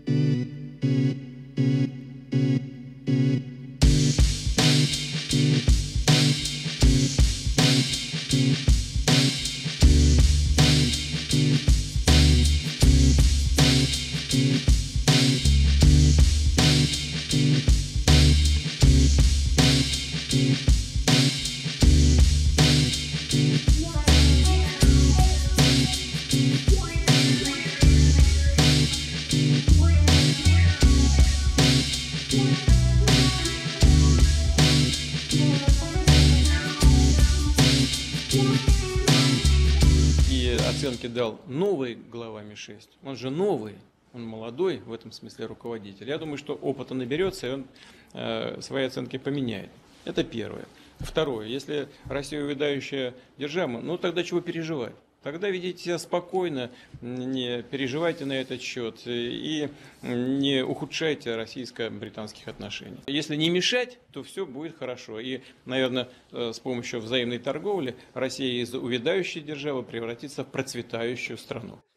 И оценки дал новый глава Ми-6. Он же новый, он молодой в этом смысле руководитель. Я думаю, что опыта наберется, и он свои оценки поменяет. Это первое. Второе. Если Россия увядающая держава, ну тогда чего переживать? Тогда ведите себя спокойно, не переживайте на этот счет и не ухудшайте российско-британских отношений. Если не мешать, то все будет хорошо. И, наверное, с помощью взаимной торговли Россия из увядающей державы превратится в процветающую страну.